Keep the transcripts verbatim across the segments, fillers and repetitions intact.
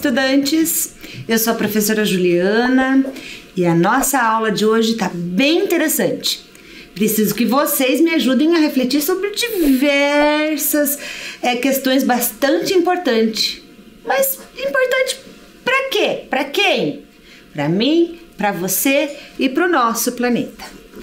estudantes! Eu sou a professora Juliana e a nossa aula de hoje está bem interessante. Preciso que vocês me ajudem a refletir sobre diversas é, questões bastante importantes. Mas importante para quê? Para quem? Para mim, para você e para o nosso planeta.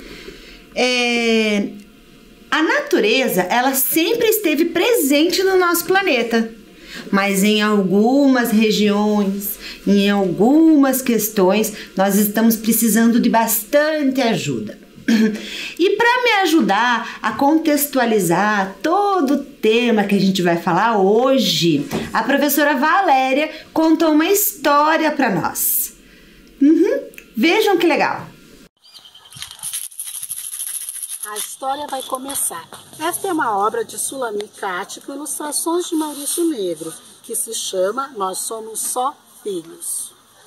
É, a natureza, ela sempre esteve presente no nosso planeta. Mas em algumas regiões, em algumas questões, nós estamos precisando de bastante ajuda. E para me ajudar a contextualizar todo o tema que a gente vai falar hoje, a professora Valéria contou uma história para nós. Uhum. Vejam que legal! A história vai começar. Esta é uma obra de Sulamit Cate com ilustrações de Maurício Negro, que se chama Nós Somos Só Filhos.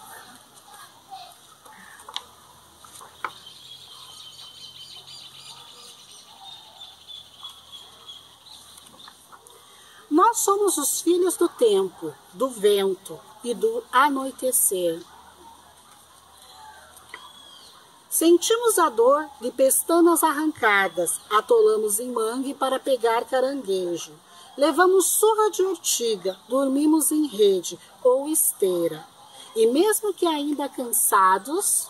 Nós somos os filhos do tempo, do vento e do anoitecer. Sentimos a dor de pestanas arrancadas, atolamos em mangue para pegar caranguejo. Levamos surra de urtiga, dormimos em rede ou esteira. E mesmo que ainda cansados,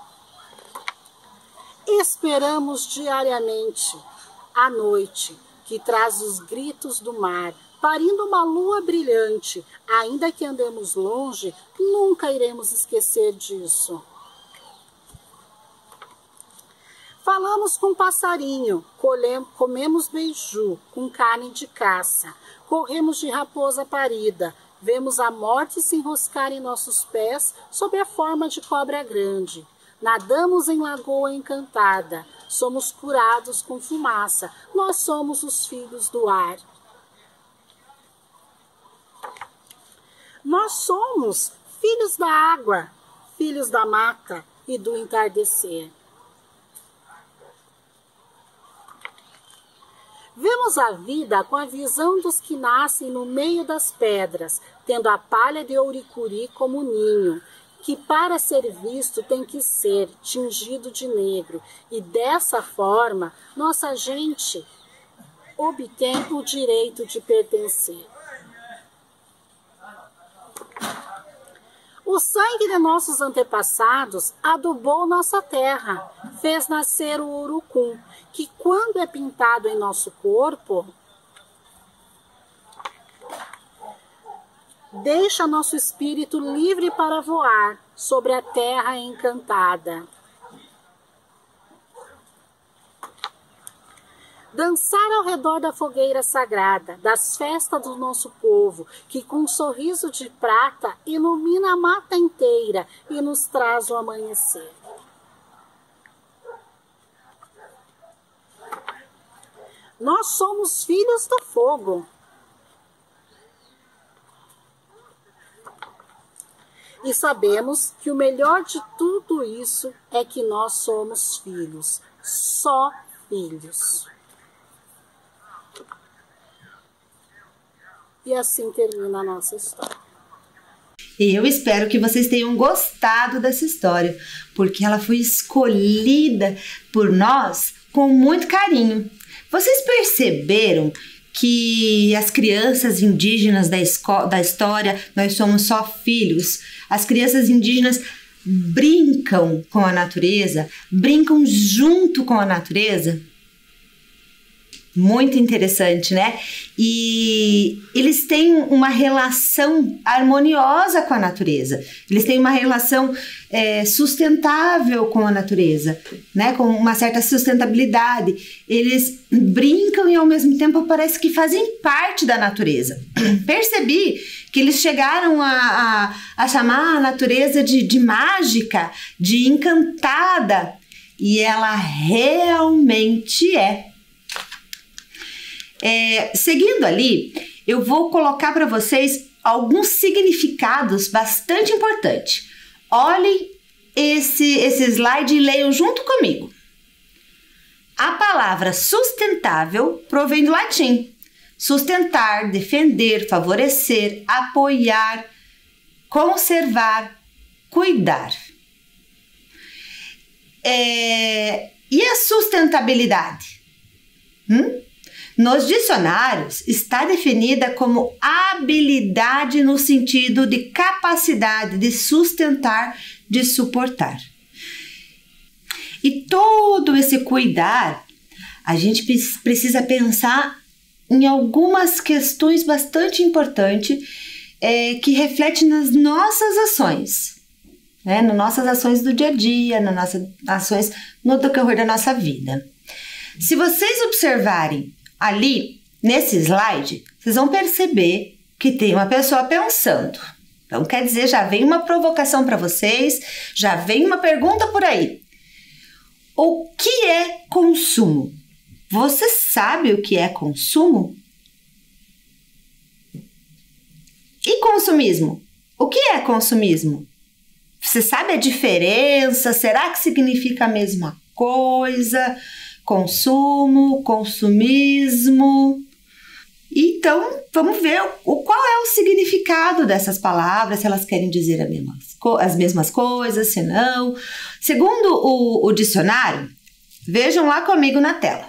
esperamos diariamente a noite, que traz os gritos do mar, parindo uma lua brilhante. Ainda que andemos longe, nunca iremos esquecer disso. Falamos com passarinho, colhemos, comemos beiju com carne de caça, corremos de raposa parida, vemos a morte se enroscar em nossos pés sob a forma de cobra grande. Nadamos em lagoa encantada, somos curados com fumaça, nós somos os filhos do ar. Nós somos filhos da água, filhos da mata e do entardecer. Vemos a vida com a visão dos que nascem no meio das pedras, tendo a palha de ouricuri como ninho, que para ser visto tem que ser tingido de negro, e dessa forma nossa gente obtém o direito de pertencer. O sangue de nossos antepassados adubou nossa terra, fez nascer o urucum, que quando é pintado em nosso corpo, deixa nosso espírito livre para voar sobre a terra encantada. Dançar ao redor da fogueira sagrada, das festas do nosso povo, que com um sorriso de prata ilumina a mata inteira e nos traz o amanhecer. Nós somos filhos do fogo. E sabemos que o melhor de tudo isso é que nós somos filhos, só filhos. E assim termina a nossa história. Eu espero que vocês tenham gostado dessa história, porque ela foi escolhida por nós com muito carinho. Vocês perceberam que as crianças indígenas da, da história, Nós Somos Só Filhos, as crianças indígenas brincam com a natureza, brincam junto com a natureza? Muito interessante, né? E eles têm uma relação harmoniosa com a natureza. Eles têm uma relação é, sustentável com a natureza, né? Com uma certa sustentabilidade. Eles brincam e ao mesmo tempo parece que fazem parte da natureza. Percebi que eles chegaram a, a, a chamar a natureza de, de mágica, de encantada. E ela realmente é. É, seguindo ali, eu vou colocar para vocês alguns significados bastante importantes. Olhem esse, esse slide e leiam junto comigo. A palavra sustentável provém do latim. Sustentar, defender, favorecer, apoiar, conservar, cuidar. É, e a sustentabilidade? Hum? Nos dicionários está definida como habilidade no sentido de capacidade de sustentar, de suportar. E todo esse cuidar, a gente precisa pensar em algumas questões bastante importantes é, que refletem nas nossas ações, né? Nas nossas ações do dia a dia, nas nossas ações no decorrer da nossa vida. Se vocês observarem ali, nesse slide, vocês vão perceber que tem uma pessoa pensando. Então, quer dizer, já vem uma provocação para vocês, já vem uma pergunta por aí. O que é consumo? Você sabe o que é consumo? E consumismo? O que é consumismo? Você sabe a diferença? Será que significa a mesma coisa? Consumo, consumismo. Então, vamos ver o, qual é o significado dessas palavras, se elas querem dizer as mesmas, as mesmas coisas, se não. Segundo o, o dicionário, vejam lá comigo na tela.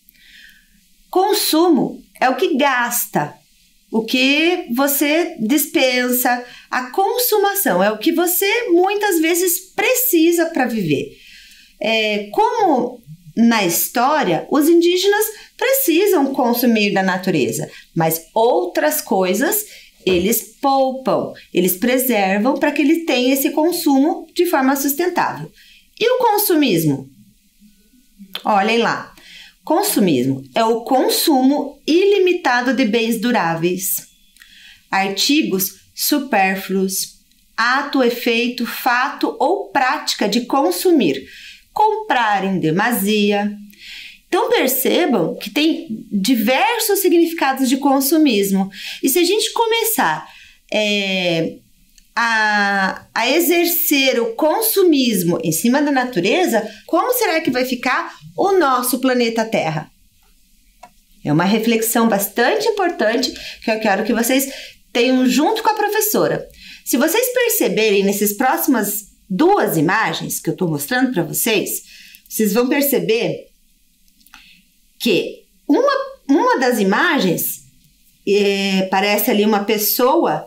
Consumo é o que gasta, o que você dispensa, a consumação é o que você muitas vezes precisa para viver. É, como na história, os indígenas precisam consumir da natureza, mas outras coisas eles poupam, eles preservam para que ele tenha esse consumo de forma sustentável. E o consumismo? Olhem lá, consumismo é o consumo ilimitado de bens duráveis, artigos supérfluos, ato, efeito, fato ou prática de consumir, comprar em demasia. Então percebam que tem diversos significados de consumismo. E se a gente começar é, a, a exercer o consumismo em cima da natureza, como será que vai ficar o nosso planeta Terra? É uma reflexão bastante importante que eu quero que vocês tenham junto com a professora. Se vocês perceberem nessas próximas duas imagens que eu estou mostrando para vocês, vocês vão perceber que uma, uma das imagens é, parece ali uma pessoa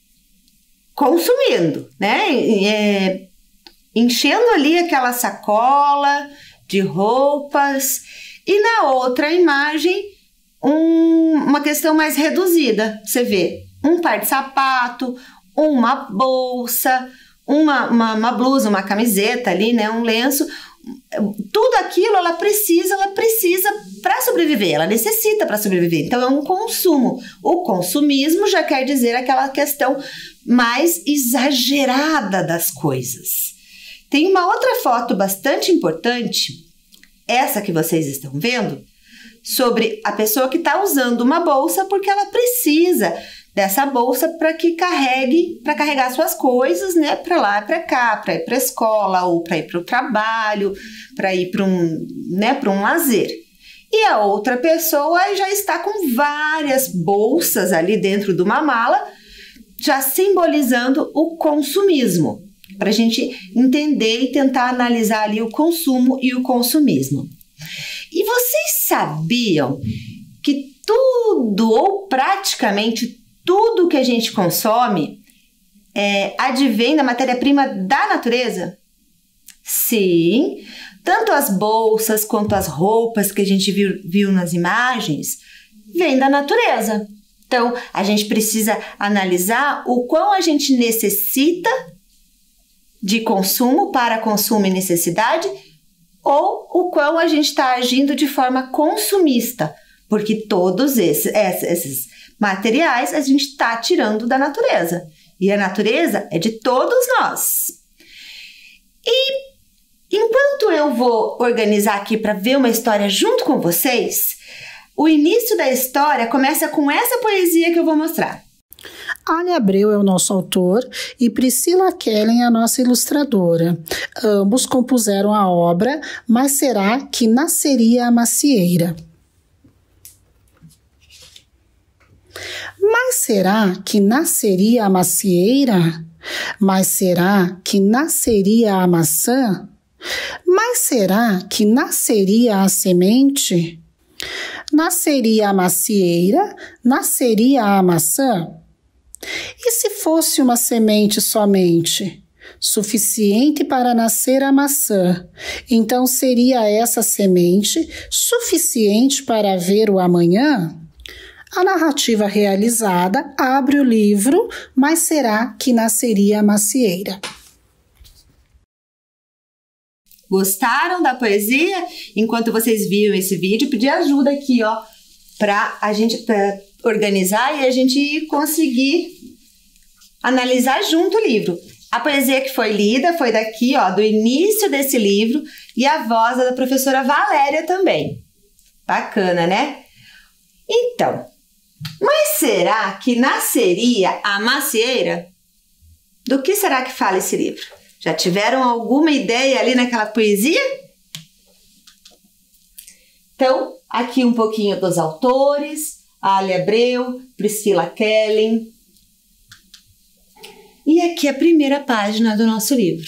consumindo, né? É, enchendo ali aquela sacola de roupas, e na outra imagem um, uma questão mais reduzida. Você vê um par de sapato, uma bolsa, Uma, uma, uma blusa, uma camiseta ali, né, um lenço, tudo aquilo ela precisa, ela precisa para sobreviver, ela necessita para sobreviver. Então é um consumo. O consumismo já quer dizer aquela questão mais exagerada das coisas. Tem uma outra foto bastante importante, essa que vocês estão vendo, sobre a pessoa que está usando uma bolsa porque ela precisa dessa bolsa para que carregue, para carregar suas coisas, né, para lá, para cá, para ir para a escola ou para ir para o trabalho, para ir para um, né, para um lazer. E a outra pessoa já está com várias bolsas ali dentro de uma mala, já simbolizando o consumismo, para a gente entender e tentar analisar ali o consumo e o consumismo. E vocês sabiam que tudo ou praticamente tudo que a gente consome é, advém da matéria-prima da natureza? Sim, tanto as bolsas quanto as roupas que a gente viu, viu nas imagens vêm da natureza. Então, a gente precisa analisar o quão a gente necessita de consumo para consumo e necessidade ou o quão a gente está agindo de forma consumista, porque todos esses, esses materiais a gente está tirando da natureza. E a natureza é de todos nós. E enquanto eu vou organizar aqui para ver uma história junto com vocês, o início da história começa com essa poesia que eu vou mostrar. Ali Abreu é o nosso autor e Priscila Kellen é a nossa ilustradora. Ambos compuseram a obra Mas Será que Nasceria a Macieira? Mas será que nasceria a macieira? Mas será que nasceria a maçã? Mas será que nasceria a semente? Nasceria a macieira? Nasceria a maçã? E se fosse uma semente somente, suficiente para nascer a maçã, então seria essa semente suficiente para ver o amanhã? A narrativa realizada abre o livro, mas será que nasceria a macieira? Gostaram da poesia? Enquanto vocês viram esse vídeo, pedi ajuda aqui, ó, para a gente pra organizar e a gente conseguir analisar junto o livro. A poesia que foi lida foi daqui, ó, do início desse livro, e a voz é da professora Valéria também. Bacana, né? Então, mas será que nasceria a macieira? Do que será que fala esse livro? Já tiveram alguma ideia ali naquela poesia? Então, aqui um pouquinho dos autores: Ali Abreu, Priscila Kelly. E aqui a primeira página do nosso livro.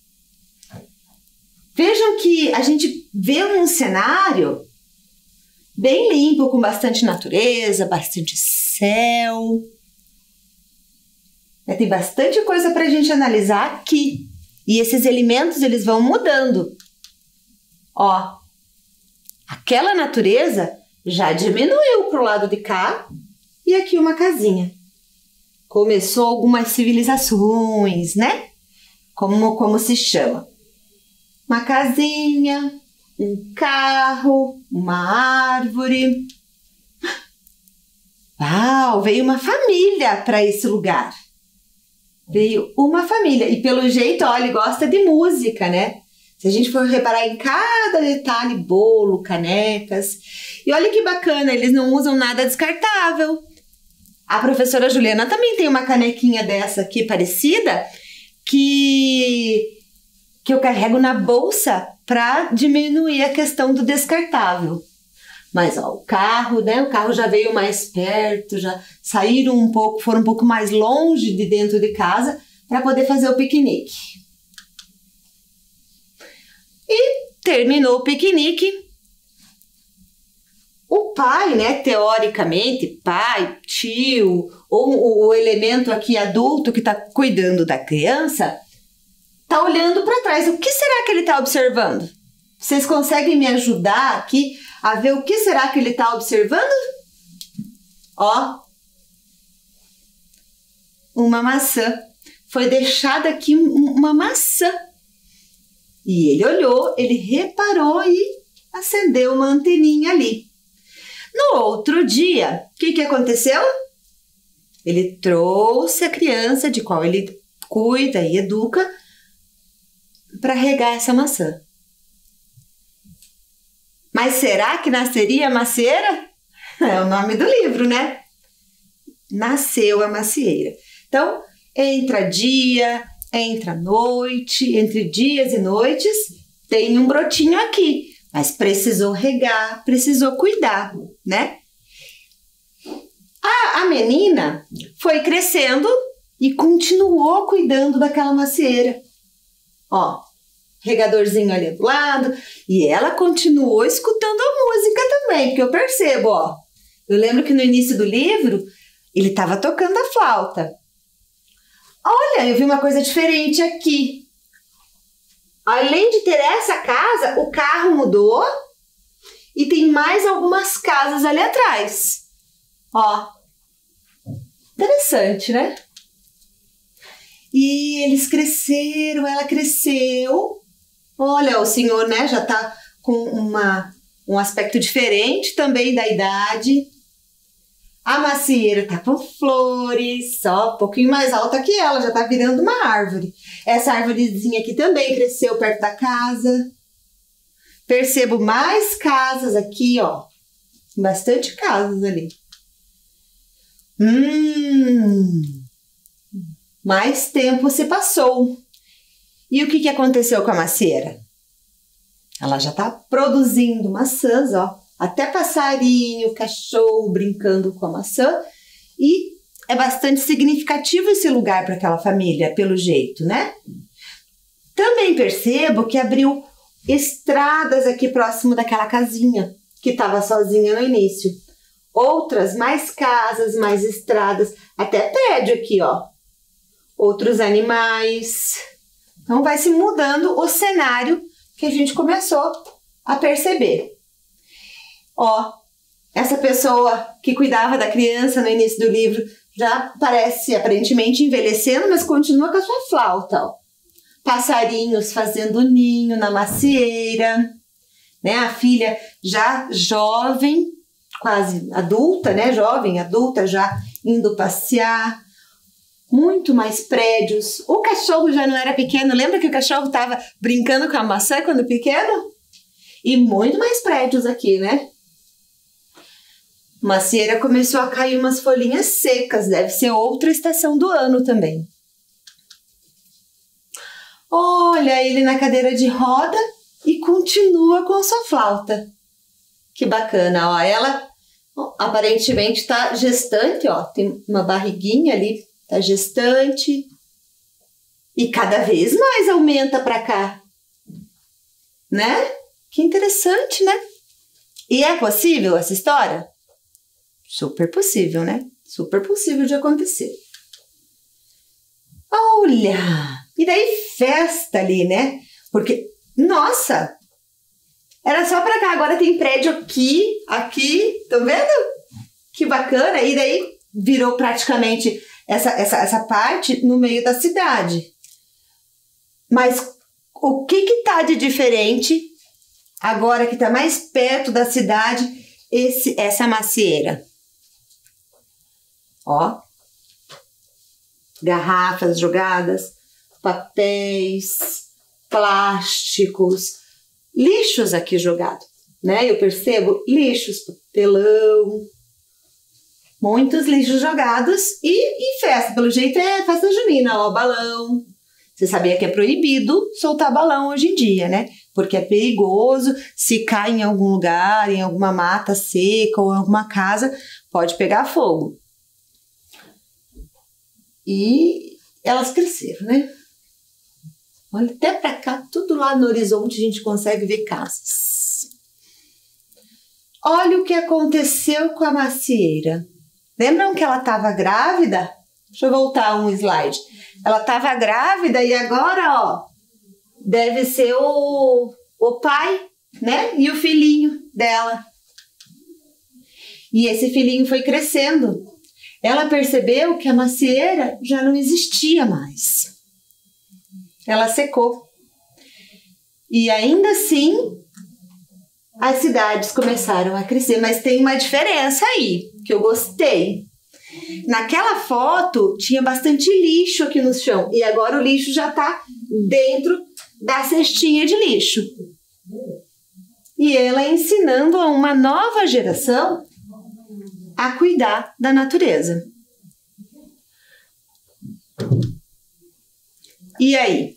Vejam que a gente vê um cenário bem limpo, com bastante natureza, bastante céu. É, tem bastante coisa para a gente analisar aqui. E esses elementos, eles vão mudando. Ó, aquela natureza já diminuiu para o lado de cá e aqui uma casinha. Começou algumas civilizações, né? Como, como se chama? Uma casinha, um carro, uma árvore. Uau, veio uma família para esse lugar. Veio uma família. E pelo jeito, olha, ele gosta de música, né? Se a gente for reparar em cada detalhe, bolo, canecas. E olha que bacana, eles não usam nada descartável. A professora Juliana também tem uma canequinha dessa aqui, parecida, que, que eu carrego na bolsa para diminuir a questão do descartável. Mas ó, o carro, né? O carro já veio mais perto, já saíram um pouco, foram um pouco mais longe de dentro de casa para poder fazer o piquenique. E terminou o piquenique. O pai, né, teoricamente, pai, tio, ou o elemento aqui adulto que está cuidando da criança, está olhando para trás. O que será que ele está observando? Vocês conseguem me ajudar aqui a ver o que será que ele está observando? Ó, uma maçã. Foi deixada aqui uma maçã. E ele olhou, ele reparou e acendeu uma anteninha ali. No outro dia, o que, que aconteceu? Ele trouxe a criança de qual ele cuida e educa para regar essa maçã. Mas será que nasceria a macieira? É o nome do livro, né? Nasceu a macieira. Então, entra dia, entra noite, entre dias e noites, tem um brotinho aqui. Mas precisou regar, precisou cuidar, né? A, a menina foi crescendo e continuou cuidando daquela macieira. Ó, regadorzinho ali do lado. E ela continuou escutando a música também, porque eu percebo, ó. Eu lembro que no início do livro, ele estava tocando a flauta. Olha, eu vi uma coisa diferente aqui. Além de ter essa casa, o carro mudou e tem mais algumas casas ali atrás. Ó, interessante, né? E eles cresceram, ela cresceu. Olha, o senhor, né, já tá com uma, um aspecto diferente também da idade. A macieira tá com flores, só um pouquinho mais alta que ela, já tá virando uma árvore. Essa árvorezinha aqui também cresceu perto da casa. Percebo mais casas aqui, ó. Bastante casas ali. Hum... Mais tempo se passou. E o que, que aconteceu com a macieira? Ela já tá produzindo maçãs, ó. Até passarinho, cachorro brincando com a maçã. E é bastante significativo esse lugar para aquela família, pelo jeito, né? Também percebo que abriu estradas aqui próximo daquela casinha, que estava sozinha no início. Outras, mais casas, mais estradas, até prédio aqui, ó. Outros animais. Então vai se mudando o cenário que a gente começou a perceber. Ó, essa pessoa que cuidava da criança no início do livro já parece aparentemente envelhecendo, mas continua com a sua flauta, ó. Passarinhos fazendo ninho na macieira, né? A filha já jovem, quase adulta, né? Jovem, adulta, já indo passear. Muito mais prédios. O cachorro já não era pequeno. Lembra que o cachorro estava brincando com a maçã quando pequeno? E muito mais prédios aqui, né? Macieira começou a cair umas folhinhas secas. Deve ser outra estação do ano também. Olha ele na cadeira de roda e continua com sua flauta. Que bacana, ó. Ela ó, aparentemente está gestante, ó. Tem uma barriguinha ali, tá gestante. E cada vez mais aumenta para cá. Né? Que interessante, né? E é possível essa história? Super possível, né? Super possível de acontecer. Olha! E daí festa ali, né? Porque, nossa! Era só pra cá, agora tem prédio aqui, aqui, estão vendo? Que bacana! E daí virou praticamente essa, essa, essa parte no meio da cidade. Mas o que que tá de diferente agora que tá mais perto da cidade, esse, essa macieira? Ó, garrafas jogadas, papéis, plásticos, lixos aqui jogados, né? Eu percebo lixos, papelão, muitos lixos jogados e, e festa. Pelo jeito é festa junina, ó, balão. Você sabia que é proibido soltar balão hoje em dia, né? Porque é perigoso, se cai em algum lugar, em alguma mata seca ou em alguma casa, pode pegar fogo. E elas cresceram, né? Olha, até pra cá, tudo lá no horizonte a gente consegue ver casas. Olha o que aconteceu com a macieira. Lembram que ela estava grávida? Deixa eu voltar um slide. Ela estava grávida e agora, ó, deve ser o, o pai, né? E o filhinho dela. E esse filhinho foi crescendo. Ela percebeu que a macieira já não existia mais. Ela secou. E ainda assim, as cidades começaram a crescer. Mas tem uma diferença aí, que eu gostei. Naquela foto, tinha bastante lixo aqui no chão. E agora o lixo já está dentro da cestinha de lixo. E ela ensinando a uma nova geração a cuidar da natureza. E aí?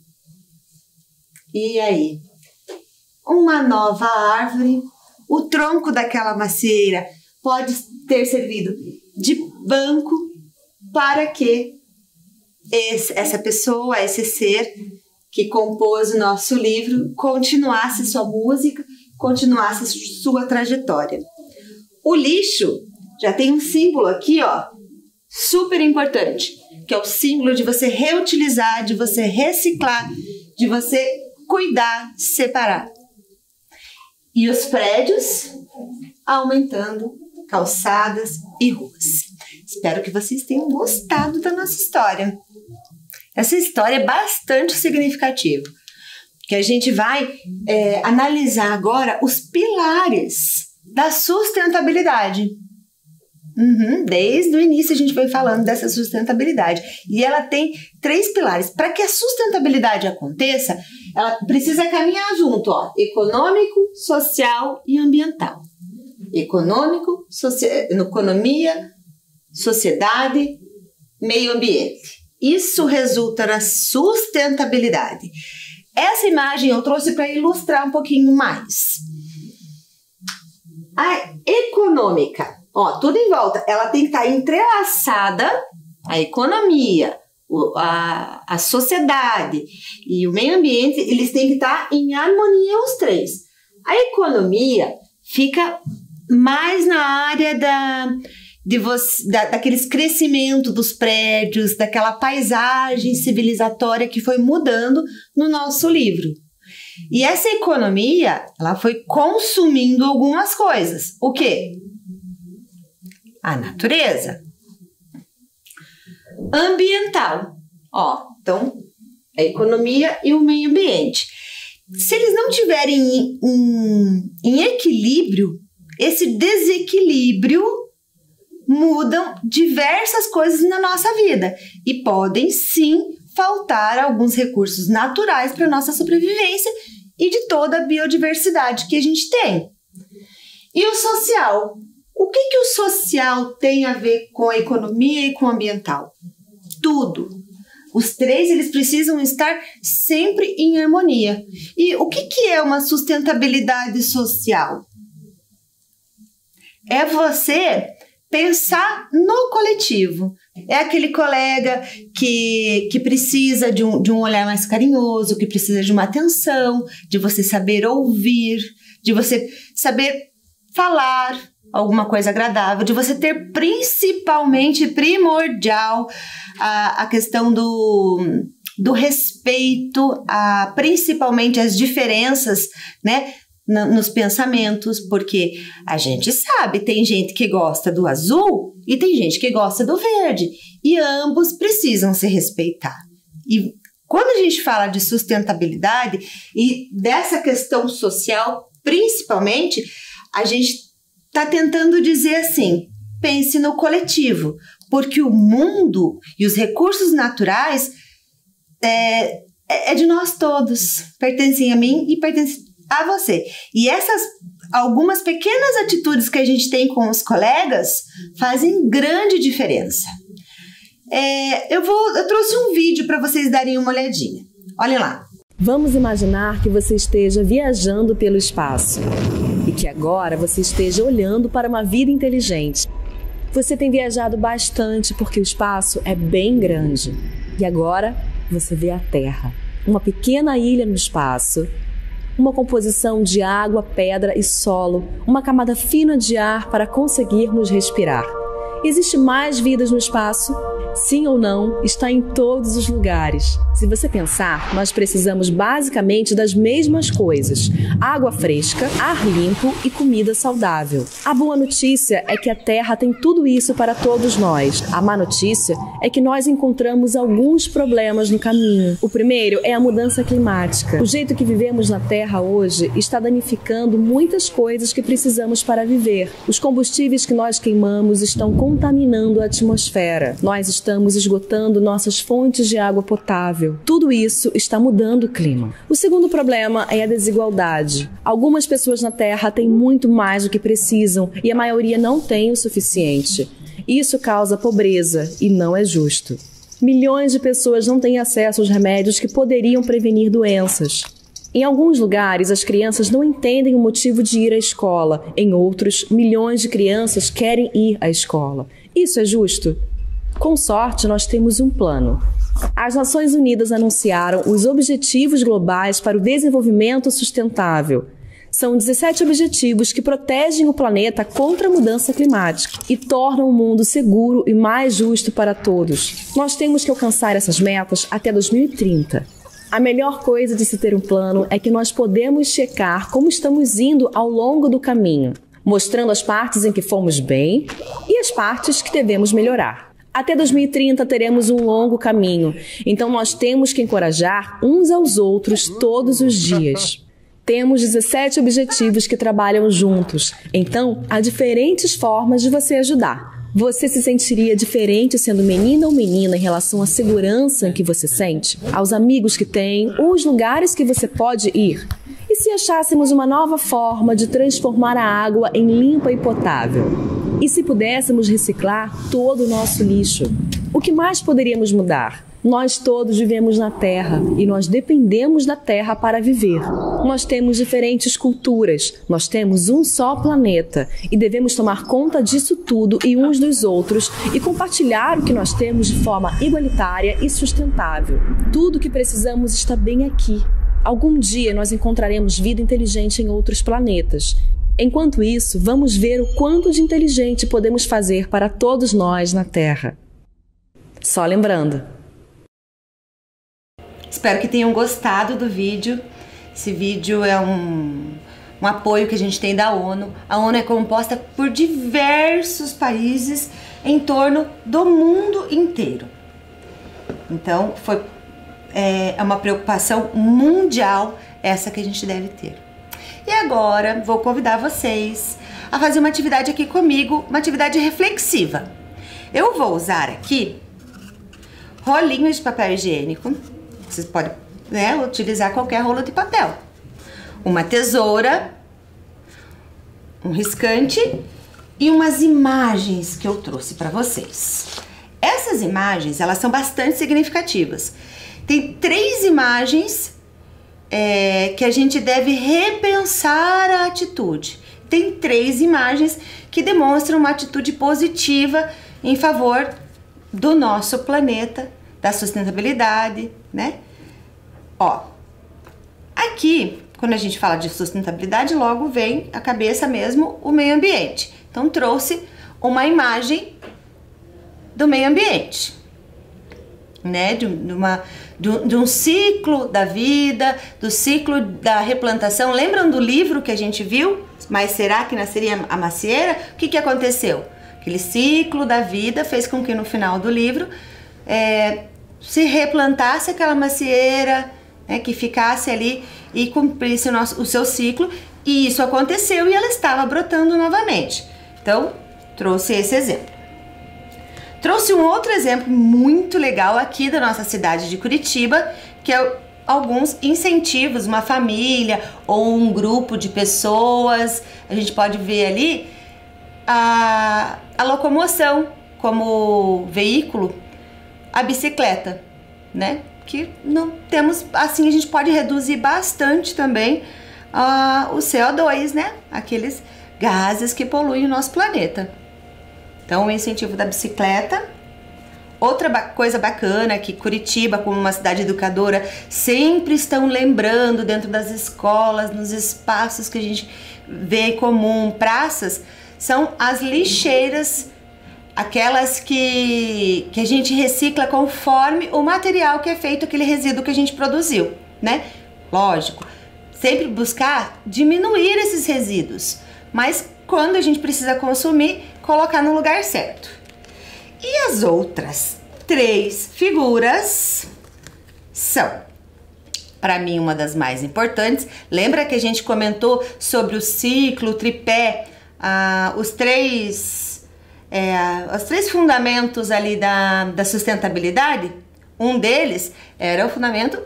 E aí? Uma nova árvore, o tronco daquela macieira pode ter servido de banco para que esse, essa pessoa, esse ser que compôs o nosso livro, continuasse sua música, continuasse sua trajetória. O lixo já tem um símbolo aqui, ó, super importante, que é o símbolo de você reutilizar, de você reciclar, de você cuidar, separar. E os prédios aumentando, calçadas e ruas. Espero que vocês tenham gostado da nossa história. Essa história é bastante significativa, que a gente vai é, analisar agora os pilares da sustentabilidade. Uhum, desde o início a gente foi falando dessa sustentabilidade. E ela tem três pilares. Para que a sustentabilidade aconteça, ela precisa caminhar junto, ó, econômico, social e ambiental. Econômico, soci... economia, sociedade, meio ambiente. Isso resulta na sustentabilidade. Essa imagem eu trouxe para ilustrar um pouquinho mais. A econômica. ó, tudo em volta. Ela tem que estar entrelaçada, a economia, a, a sociedade e o meio ambiente, eles têm que estar em harmonia os três. A economia fica mais na área da, de você, da, daqueles crescimentos dos prédios, daquela paisagem civilizatória que foi mudando no nosso livro. E essa economia, ela foi consumindo algumas coisas. O quê? A natureza. Ambiental. Ó, então, a economia e o meio ambiente. Se eles não tiverem em, em, em equilíbrio, esse desequilíbrio mudam diversas coisas na nossa vida. E podem, sim, faltar alguns recursos naturais para a nossa sobrevivência e de toda a biodiversidade que a gente tem. E o social? O que, que o social tem a ver com a economia e com o ambiental? Tudo. Os três, eles precisam estar sempre em harmonia. E o que, que é uma sustentabilidade social? É você pensar no coletivo. É aquele colega que, que precisa de um, de um olhar mais carinhoso, que precisa de uma atenção, de você saber ouvir, de você saber falar alguma coisa agradável, de você ter principalmente, primordial, a, a questão do, do respeito, a, principalmente as diferenças, né, na, nos pensamentos, porque a gente sabe, tem gente que gosta do azul e tem gente que gosta do verde, e ambos precisam se respeitar. E quando a gente fala de sustentabilidade e dessa questão social, principalmente, a gente está tentando dizer assim, pense no coletivo, porque o mundo e os recursos naturais é, é de nós todos, pertencem a mim e pertencem a você. E essas algumas pequenas atitudes que a gente tem com os colegas fazem grande diferença. É, eu, vou, eu trouxe um vídeo para vocês darem uma olhadinha. Olhem lá. Vamos imaginar que você esteja viajando pelo espaço e que agora você esteja olhando para uma vida inteligente. Você tem viajado bastante porque o espaço é bem grande. E agora você vê a Terra, uma pequena ilha no espaço, uma composição de água, pedra e solo, uma camada fina de ar para conseguirmos respirar. Existe mais vidas no espaço? Sim ou não, está em todos os lugares. Se você pensar, nós precisamos basicamente das mesmas coisas: água fresca, ar limpo e comida saudável. A boa notícia é que a Terra tem tudo isso para todos nós. A má notícia é que nós encontramos alguns problemas no caminho. O primeiro é a mudança climática. O jeito que vivemos na Terra hoje está danificando muitas coisas que precisamos para viver. Os combustíveis que nós queimamos estão contaminando a atmosfera. Nós estamos esgotando nossas fontes de água potável. Tudo isso está mudando o clima. O segundo problema é a desigualdade. Algumas pessoas na Terra têm muito mais do que precisam e a maioria não tem o suficiente. Isso causa pobreza e não é justo. Milhões de pessoas não têm acesso aos remédios que poderiam prevenir doenças. Em alguns lugares, as crianças não entendem o motivo de ir à escola. Em outros, milhões de crianças querem ir à escola. Isso é justo? Com sorte, nós temos um plano. As Nações Unidas anunciaram os Objetivos Globais para o Desenvolvimento Sustentável. São dezessete objetivos que protegem o planeta contra a mudança climática e tornam o mundo seguro e mais justo para todos. Nós temos que alcançar essas metas até dois mil e trinta. A melhor coisa de se ter um plano é que nós podemos checar como estamos indo ao longo do caminho, mostrando as partes em que fomos bem e as partes que devemos melhorar. Até dois mil e trinta teremos um longo caminho, então nós temos que encorajar uns aos outros todos os dias. Temos dezessete objetivos que trabalham juntos, então há diferentes formas de você ajudar. Você se sentiria diferente sendo menina ou menina em relação à segurança que você sente, aos amigos que tem ou os lugares que você pode ir? E se achássemos uma nova forma de transformar a água em limpa e potável? E se pudéssemos reciclar todo o nosso lixo? O que mais poderíamos mudar? Nós todos vivemos na Terra e nós dependemos da Terra para viver. Nós temos diferentes culturas, nós temos um só planeta e devemos tomar conta disso tudo e uns dos outros e compartilhar o que nós temos de forma igualitária e sustentável. Tudo o que precisamos está bem aqui. Algum dia nós encontraremos vida inteligente em outros planetas. Enquanto isso, vamos ver o quanto de inteligente podemos fazer para todos nós na Terra. Só lembrando. Espero que tenham gostado do vídeo. Esse vídeo é um, um apoio que a gente tem da ONU. A ONU é composta por diversos países em torno do mundo inteiro. Então, foi, é, é uma preocupação mundial essa que a gente deve ter. E agora, vou convidar vocês a fazer uma atividade aqui comigo, uma atividade reflexiva. Eu vou usar aqui rolinhos de papel higiênico. Vocês podem, né, utilizar qualquer rolo de papel. Uma tesoura, um riscante e umas imagens que eu trouxe para vocês. Essas imagens, elas são bastante significativas. Tem três imagens é, que a gente deve repensar a atitude. Tem três imagens que demonstram uma atitude positiva em favor do nosso planeta, da sustentabilidade, né? Ó, aqui, quando a gente fala de sustentabilidade, logo vem à cabeça mesmo o meio ambiente. Então, trouxe uma imagem do meio ambiente, né? De, de, uma, de, de um ciclo da vida, do ciclo da replantação. Lembram do livro que a gente viu? Mas será que nasceria a macieira? O que que aconteceu? Aquele ciclo da vida fez com que no final do livro é, se replantasse aquela macieira, né, que ficasse ali e cumprisse o, nosso, o seu ciclo. E isso aconteceu e ela estava brotando novamente. Então, trouxe esse exemplo. Trouxe um outro exemplo muito legal aqui da nossa cidade de Curitiba, que é alguns incentivos, uma família ou um grupo de pessoas. A gente pode ver ali a, a locomoção como veículo, a bicicleta, né? Que não temos, assim a gente pode reduzir bastante também uh, o C O dois, né? Aqueles gases que poluem o nosso planeta. Então, o incentivo da bicicleta. Outra ba- coisa bacana que Curitiba, como uma cidade educadora, sempre estão lembrando dentro das escolas, nos espaços que a gente vê comum, praças, são as lixeiras, aquelas que, que a gente recicla conforme o material que é feito, aquele resíduo que a gente produziu, né? Lógico, sempre buscar diminuir esses resíduos, mas quando a gente precisa consumir, colocar no lugar certo. E as outras três figuras são, para mim, uma das mais importantes. Lembra que a gente comentou sobre o ciclo, o tripé, ah, os três, é, os três fundamentos ali da, da sustentabilidade? Um deles era o fundamento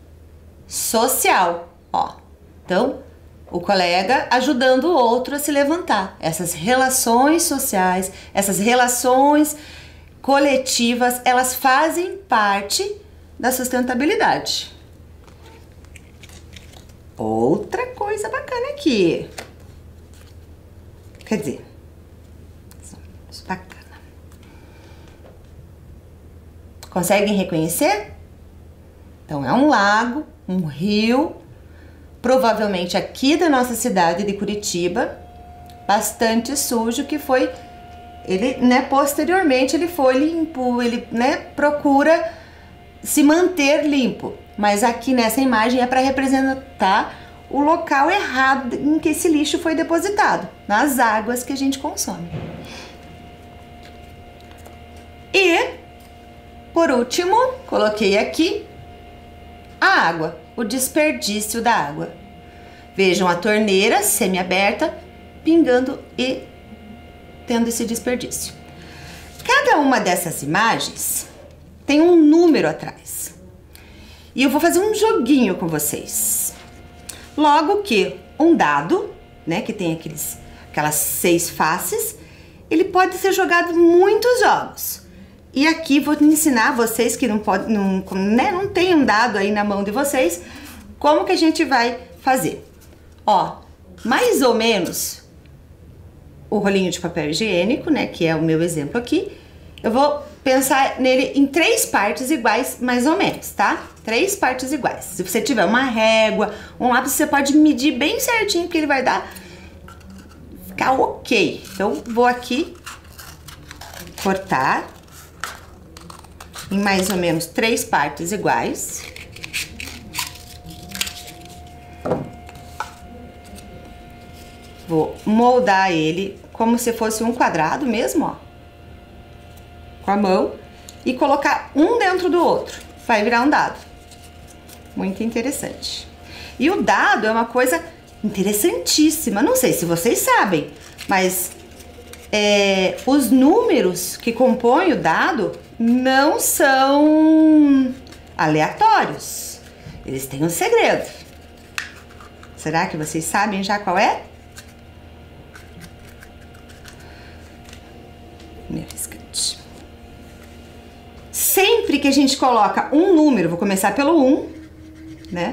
social, ó. Então, o colega ajudando o outro a se levantar. Essas relações sociais, essas relações coletivas, elas fazem parte da sustentabilidade. Outra coisa bacana aqui. Quer dizer, isso é bacana. Conseguem reconhecer? Então, é um lago, um rio, provavelmente aqui da nossa cidade de Curitiba, bastante sujo, que foi, ele, né, posteriormente ele foi limpo, ele, né, procura se manter limpo, mas aqui nessa imagem é para representar o local errado em que esse lixo foi depositado, nas águas que a gente consome. E, por último, coloquei aqui a água, o desperdício da água. Vejam a torneira semi-aberta, pingando e tendo esse desperdício. Cada uma dessas imagens tem um número atrás. E eu vou fazer um joguinho com vocês. Logo que um dado, né, que tem aqueles, aquelas seis faces, ele pode ser jogado em muitos jogos. E aqui vou ensinar vocês que não pode, não, né, não tem um dado aí na mão de vocês, como que a gente vai fazer? Ó, mais ou menos o rolinho de papel higiênico, né, que é o meu exemplo aqui, eu vou pensar nele em três partes iguais, mais ou menos, tá? Três partes iguais. Se você tiver uma régua, um lápis, você pode medir bem certinho, que ele vai dar, ficar ok. Então, vou aqui cortar em mais ou menos três partes iguais. Vou moldar ele como se fosse um quadrado mesmo, ó, com a mão, e colocar um dentro do outro. Vai virar um dado. Muito interessante. E o dado é uma coisa interessantíssima. Não sei se vocês sabem, mas é, os números que compõem o dado não são aleatórios. Eles têm um segredo. Será que vocês sabem já qual é? Sempre que a gente coloca um número, vou começar pelo um, né?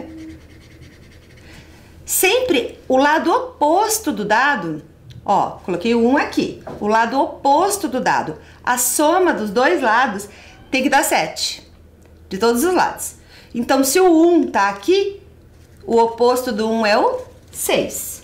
Sempre o lado oposto do dado, ó, coloquei o um aqui, o lado oposto do dado, a soma dos dois lados tem que dar sete, de todos os lados. Então, se o um tá aqui, o oposto do um é o seis.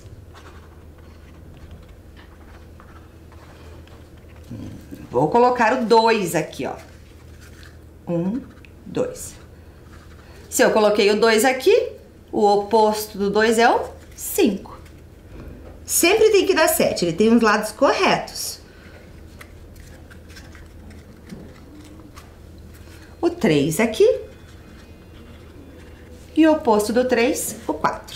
Vou colocar o dois aqui, ó. Um, dois. Se eu coloquei o dois aqui, o oposto do dois é o cinco. Sempre tem que dar sete, ele tem os lados corretos. O três aqui. E o oposto do três, o quatro.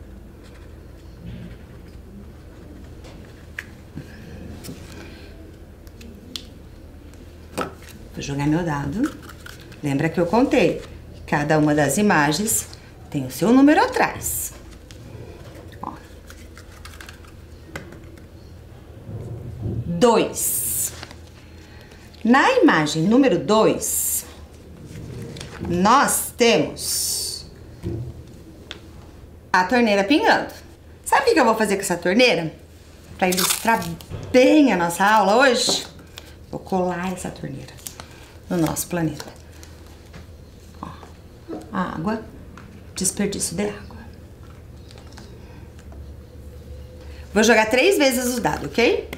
Vou jogar meu dado. Lembra que eu contei? Cada uma das imagens tem o seu número atrás. Ó. Dois. Na imagem número dois, nós temos a torneira pingando. Sabe o que eu vou fazer com essa torneira? Para ilustrar bem a nossa aula hoje, vou colar essa torneira no nosso planeta. Ó, água, desperdício de água. Vou jogar três vezes os dados, ok?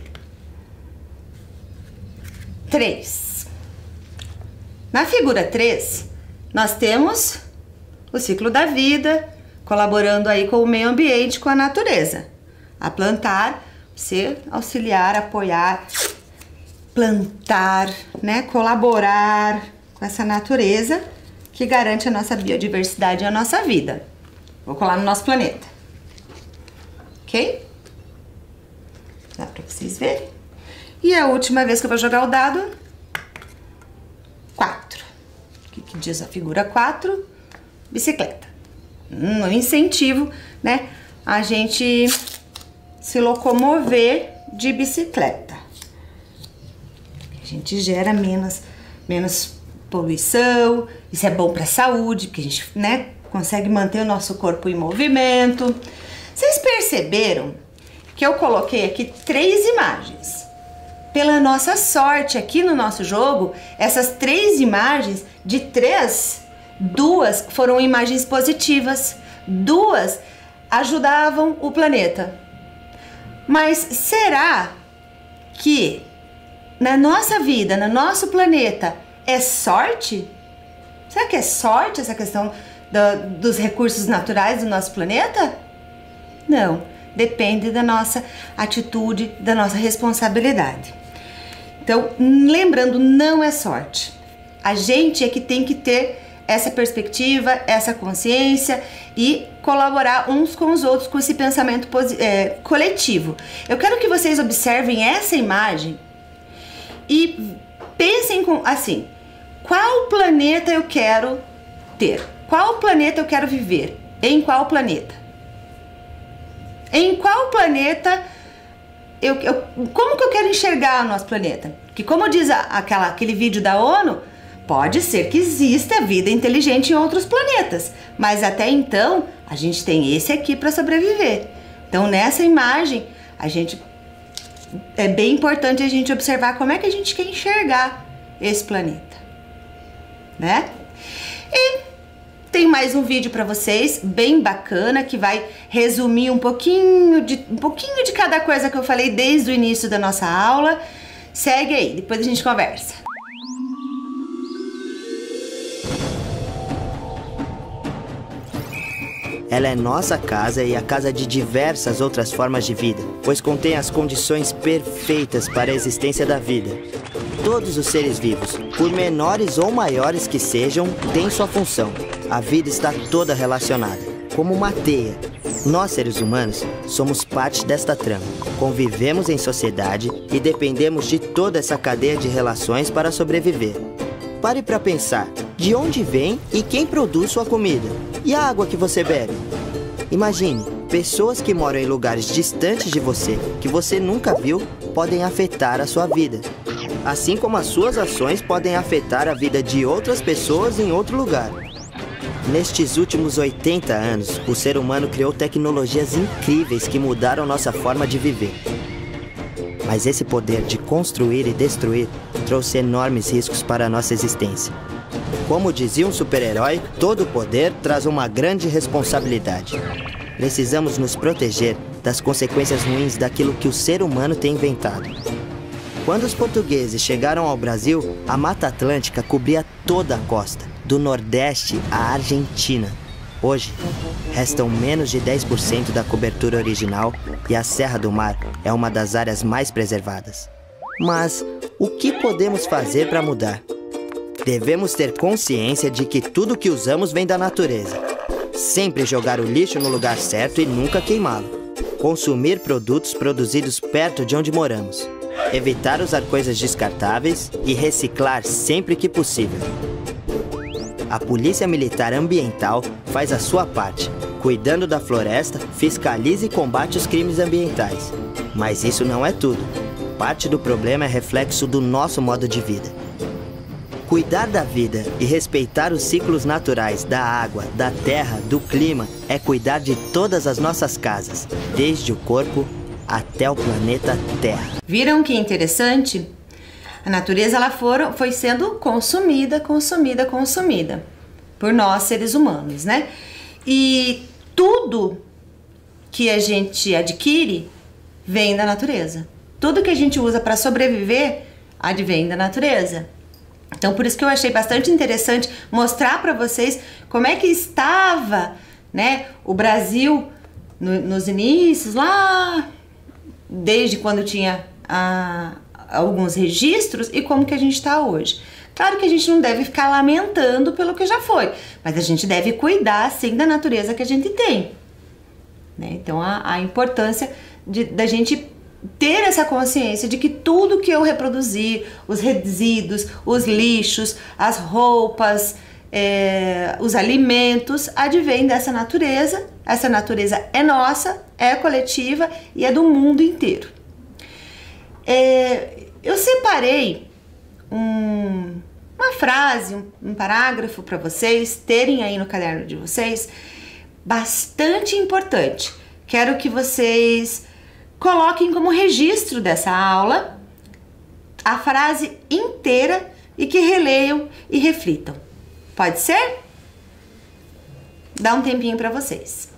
Três. Na figura três, nós temos o ciclo da vida, colaborando aí com o meio ambiente, com a natureza. A plantar, você auxiliar, apoiar, plantar, né, colaborar com essa natureza que garante a nossa biodiversidade e a nossa vida. Vou colar no nosso planeta. Ok? Dá pra vocês verem. E a última vez que eu vou jogar o dado, quatro. O que, que diz a figura quatro? Bicicleta. Um incentivo, né, a gente se locomover de bicicleta. A gente gera menos, menos poluição, isso é bom para a saúde, porque a gente, né, consegue manter o nosso corpo em movimento. Vocês perceberam que eu coloquei aqui três imagens? Pela nossa sorte aqui no nosso jogo, essas três imagens, de três, duas foram imagens positivas, duas ajudavam o planeta. Mas será que na nossa vida, no nosso planeta, é sorte? Será que é sorte essa questão do, dos recursos naturais do nosso planeta? Não, depende da nossa atitude, da nossa responsabilidade. Então, lembrando, não é sorte. A gente é que tem que ter essa perspectiva, essa consciência e colaborar uns com os outros com esse pensamento é, coletivo. Eu quero que vocês observem essa imagem e pensem com, assim, qual planeta eu quero ter? Qual planeta eu quero viver? Em qual planeta? Em qual planeta eu, eu como que eu quero enxergar o nosso planeta? Que como diz a, aquela, aquele vídeo da ONU, pode ser que exista vida inteligente em outros planetas, mas até então A gente tem esse aqui para sobreviver. Então, nessa imagem, a gente é bem importante a gente observar como é que a gente quer enxergar esse planeta, né? E tem mais um vídeo para vocês, bem bacana, que vai resumir um pouquinho de um pouquinho de cada coisa que eu falei desde o início da nossa aula. Segue aí, depois a gente conversa. Ela é nossa casa e a casa de diversas outras formas de vida, pois contém as condições perfeitas para a existência da vida. Todos os seres vivos, por menores ou maiores que sejam, têm sua função. A vida está toda relacionada, como uma teia. Nós, seres humanos, somos parte desta trama. Convivemos em sociedade e dependemos de toda essa cadeia de relações para sobreviver. Pare para pensar, de onde vem e quem produz sua comida? E a água que você bebe? Imagine, pessoas que moram em lugares distantes de você, que você nunca viu, podem afetar a sua vida. Assim como as suas ações podem afetar a vida de outras pessoas em outro lugar. Nestes últimos oitenta anos, o ser humano criou tecnologias incríveis que mudaram nossa forma de viver. Mas esse poder de construir e destruir trouxe enormes riscos para a nossa existência. Como dizia um super-herói, todo poder traz uma grande responsabilidade. Precisamos nos proteger das consequências ruins daquilo que o ser humano tem inventado. Quando os portugueses chegaram ao Brasil, a Mata Atlântica cobria toda a costa, do Nordeste à Argentina. Hoje, restam menos de dez por cento da cobertura original e a Serra do Mar é uma das áreas mais preservadas. Mas o que podemos fazer para mudar? Devemos ter consciência de que tudo que usamos vem da natureza. Sempre jogar o lixo no lugar certo e nunca queimá-lo. Consumir produtos produzidos perto de onde moramos. Evitar usar coisas descartáveis e reciclar sempre que possível. A Polícia Militar Ambiental faz a sua parte. Cuidando da floresta, fiscaliza e combate os crimes ambientais. Mas isso não é tudo. Parte do problema é reflexo do nosso modo de vida. Cuidar da vida e respeitar os ciclos naturais da água, da terra, do clima é cuidar de todas as nossas casas, desde o corpo até o planeta Terra. Viram que interessante? A natureza ela for, foi sendo consumida, consumida, consumida por nós seres humanos, né? E tudo que a gente adquire vem da natureza. Tudo que a gente usa para sobreviver advém da natureza. Então, por isso que eu achei bastante interessante mostrar para vocês como é que estava, né, o Brasil no, nos inícios, lá desde quando tinha ah, alguns registros e como que a gente está hoje. Claro que a gente não deve ficar lamentando pelo que já foi, mas a gente deve cuidar, sim, da natureza que a gente tem, né? Então, a, a importância de, da gente ter essa consciência de que tudo que eu reproduzir, os resíduos, os lixos, as roupas, é, os alimentos, advém dessa natureza. Essa natureza é nossa, é coletiva e é do mundo inteiro. É, eu separei um, uma frase, um, um parágrafo para vocês terem aí no caderno de vocês, bastante importante. Quero que vocês coloquem como registro dessa aula a frase inteira e que releiam e reflitam. Pode ser? Dá um tempinho para vocês.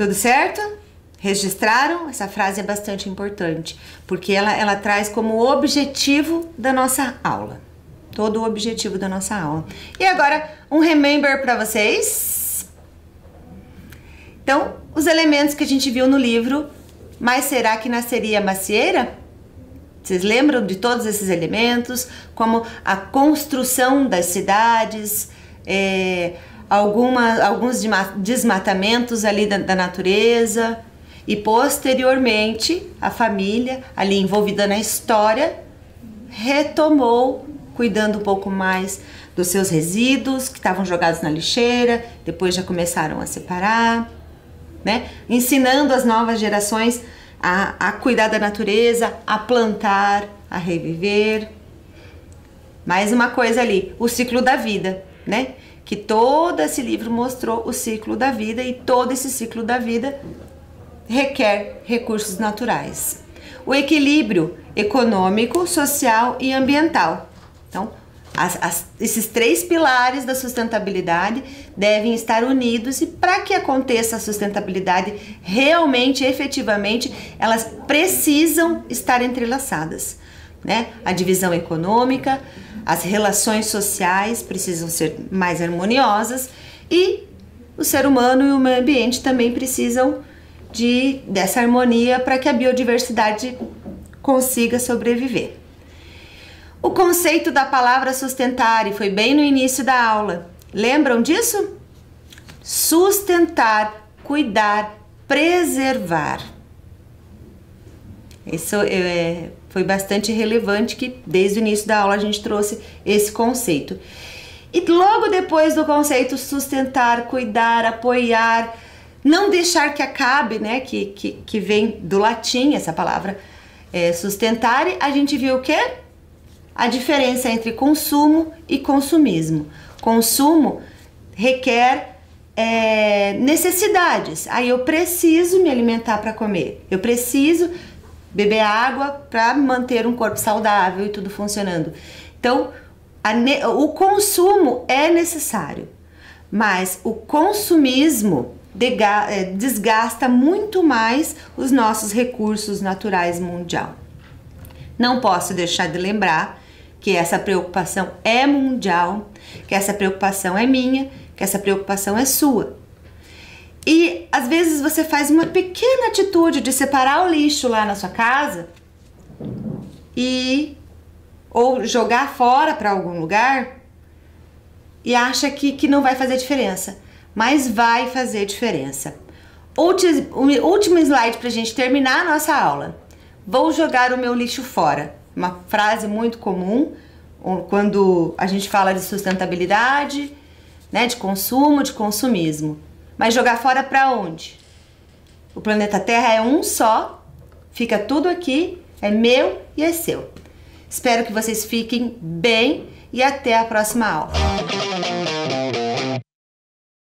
Tudo certo? Registraram? Essa frase é bastante importante, porque ela, ela traz como objetivo da nossa aula. Todo o objetivo da nossa aula. E agora, um remember para vocês. Então, os elementos que a gente viu no livro, mas será que nasceria macieira? Vocês lembram de todos esses elementos, como a construção das cidades, é, alguma, alguns desmatamentos ali da, da natureza, e posteriormente a família, ali envolvida na história, retomou, cuidando um pouco mais dos seus resíduos que estavam jogados na lixeira, depois já começaram a separar, né? Ensinando as novas gerações a, a cuidar da natureza, a plantar, a reviver. Mais uma coisa ali, o ciclo da vida, né? Que todo esse livro mostrou o ciclo da vida, e todo esse ciclo da vida requer recursos naturais. O equilíbrio econômico, social e ambiental. Então, as, as, esses três pilares da sustentabilidade devem estar unidos, e para que aconteça a sustentabilidade realmente, efetivamente, elas precisam estar entrelaçadas, né? A divisão econômica, as relações sociais precisam ser mais harmoniosas, e o ser humano e o meio ambiente também precisam de, dessa harmonia para que a biodiversidade consiga sobreviver. O conceito da palavra sustentar, e foi bem no início da aula. Lembram disso? Sustentar, cuidar, preservar. Isso é, foi bastante relevante, que desde o início da aula a gente trouxe esse conceito. E logo depois do conceito sustentar, cuidar, apoiar, não deixar que acabe, né, que, que, que vem do latim essa palavra é, sustentar, a gente viu o quê? A diferença entre consumo e consumismo. Consumo requer é, necessidades. Aí eu preciso me alimentar para comer, eu preciso beber água para manter um corpo saudável e tudo funcionando. Então, a, o consumo é necessário, mas o consumismo desgasta muito mais os nossos recursos naturais mundial. Não posso deixar de lembrar que essa preocupação é mundial, que essa preocupação é minha, que essa preocupação é sua. E às vezes você faz uma pequena atitude de separar o lixo lá na sua casa e ou jogar fora para algum lugar e acha que, que não vai fazer diferença, mas vai fazer diferença. Último slide para a gente terminar a nossa aula. Vou jogar o meu lixo fora. Uma frase muito comum quando a gente fala de sustentabilidade, né, de consumo, de consumismo. Mas jogar fora para onde? O planeta Terra é um só, fica tudo aqui, é meu e é seu. Espero que vocês fiquem bem e até a próxima aula.